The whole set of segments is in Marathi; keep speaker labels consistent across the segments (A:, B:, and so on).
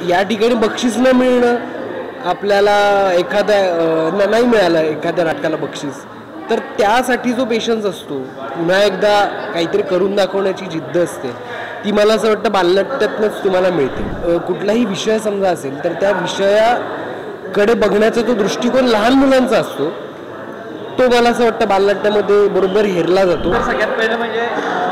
A: या ठिकाणी बक्षीस न मिळणं आपल्याला एखाद्या नाही मिळालं एखाद्या नाटकाला बक्षीस तर त्यासाठी जो पेशन्स असतो पुन्हा एकदा काहीतरी करून दाखवण्याची जिद्द असते ती मला असं वाटतं बालनाट्यातूनच तुम्हाला मिळते। कुठलाही विषय समजा असेल तर त्या विषयाकडे बघण्याचा तो दृष्टिकोन लहान मुलांचा असतो तो मला असं वाटतं बालनाट्यामध्ये बरोबर हेरला जातो।
B: सगळ्यात पहिलं म्हणजे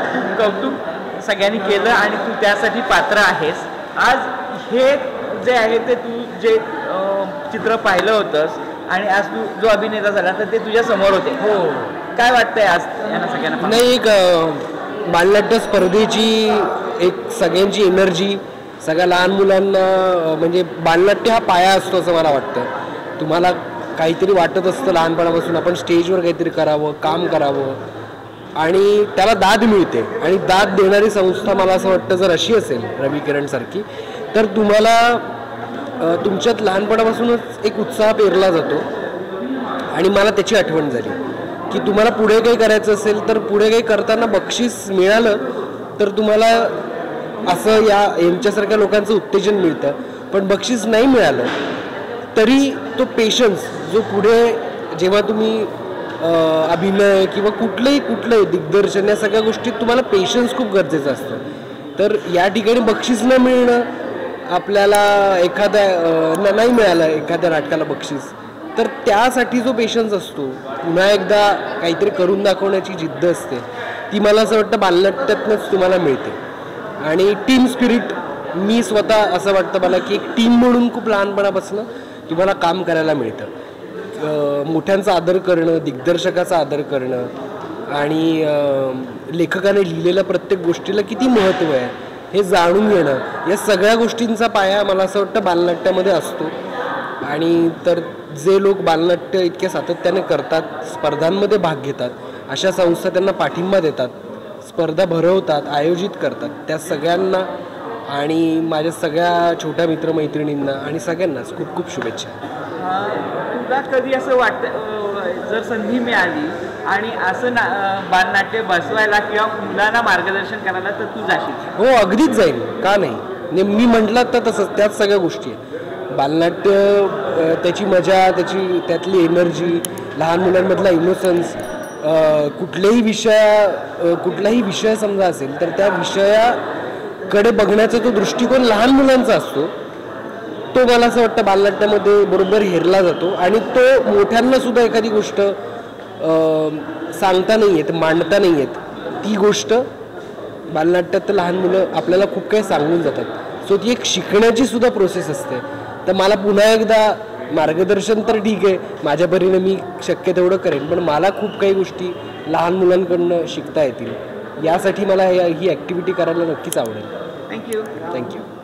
B: कौतुक सगळ्यांनी केलं आणि तू त्यासाठी पात्र आहेस। आज हे जे आहे ते तू जे चित्र पाहिलं होतंस आणि आज तू जो अभिनेता झाला तर ते तुझ्या समोर होते।
A: हो,
B: काय वाटतंय आज यांना सगळ्यांना?
A: नाही, एक बालनाट्य स्पर्धेची एक सगळ्यांची एनर्जी सगळ्या लहान मुलांना म्हणजे बालनाट्य हा पाया असतो असं मला वाटतं। तुम्हाला काहीतरी वाटत असतं लहानपणापासून आपण स्टेजवर काहीतरी करावं काम करावं आणि त्याला दाद मिळते आणि दाद देणारी संस्था मला असं वाटतं जर अशी असेल रवी किरण सारखी तर तुम्हाला तुमच्यात लहानपणापासूनच एक उत्साह पेरला जातो आणि मला त्याची आठवण झाली की तुम्हाला पुढे काही करायचं असेल तर पुढे काही करताना बक्षीस मिळालं तर तुम्हाला असं यांच्यासारख्या लोकांचं उत्तेजन मिळतं पण बक्षीस नाही मिळालं तरी तो पेशन्स जो पुढे जेव्हा तुम्ही अभिनय किंवा कुठलंही दिग्दर्शन या सगळ्या गोष्टीत तुम्हाला पेशन्स खूप गरजेचं असतं। तर या ठिकाणी बक्षीस न मिळणं आपल्याला एखाद्या नाही मिळालं एखाद्या नाटकाला बक्षीस तर त्यासाठी जो पेशन्स असतो पुन्हा एकदा काहीतरी करून दाखवण्याची जिद्द असते ती मला असं वाटतं बालनाट्यातूनच तुम्हाला मिळते। आणि टीम स्पिरिट मी स्वतः असं वाटतं मला की एक टीम म्हणून खूप लहानपणापासून तुम्हाला काम करायला मिळतं। मोठ्यांचा आदर करणं दिग्दर्शकाचा आदर करणं आणि लेखकाने लिहिलेल्या प्रत्येक गोष्टीला किती महत्त्व आहे हे जाणून घेणं या सगळ्या गोष्टींचा पाया मला असं वाटतं बालनाट्यामध्ये असतो। आणि तर जे लोक बालनाट्य इतक्या सातत्याने करतात स्पर्धांमध्ये भाग घेतात अशा संस्था त्यांना पाठिंबा देतात स्पर्धा भरवतात आयोजित करतात त्या सगळ्यांना आणि माझ्या सगळ्या छोट्या मित्रमैत्रिणींना आणि सगळ्यांनाच खूप खूप शुभेच्छा।
B: तुला कधी असं वाटतं जर संधी मिळाली आणि असं बालनाट्य बसवायला किंवा मुलांना मार्गदर्शन करायला तर तू जाशील?
A: हो, अगदीच जाईल, का नाही। मी म्हटलं तर तसंच त्याच सगळ्या गोष्टी आहे बालनाट्य त्याची मजा त्यातली एनर्जी लहान मुलांमधला इनोसन्स कुठलाही विषय समजा असेल तर त्या विषयाकडे बघण्याचा तो दृष्टिकोन लहान मुलांचा असतो तो मला असं वाटतं बालनाट्यामध्ये बरोबर हेरला जातो आणि तो मोठ्यांना सुद्धा एखादी गोष्ट सांगता नाही येत मांडता नाही येत ती गोष्ट बालनाट्यात लहान मुलं आपल्याला खूप काही सांगून जातात सो ती एक शिकण्याची सुद्धा प्रोसेस असते। तर मला पुन्हा एकदा मार्गदर्शन तर ठीक आहे माझ्या परीने मी शक्य तेवढं करेन पण मला खूप काही गोष्टी लहान मुलांकडनं शिकता येतील यासाठी मला ही ॲक्टिव्हिटी करायला नक्कीच आवडेल।
B: थँक्यू।